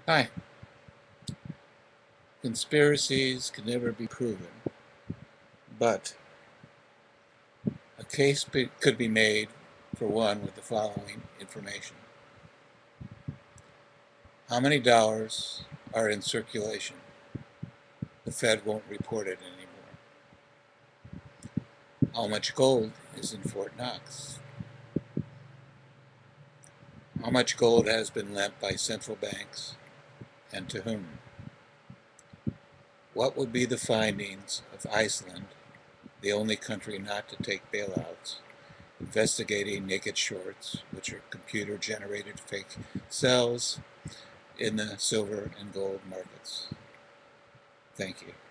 Hi. Conspiracies can never be proven, but a could be made for one with the following information. How many dollars are in circulation? The Fed won't report it anymore. How much gold is in Fort Knox? How much gold has been lent by central banks and to whom? What would be the findings of Iceland, the only country not to take bailouts, investigating naked shorts, which are computer-generated fake sells in the silver and gold markets? Thank you.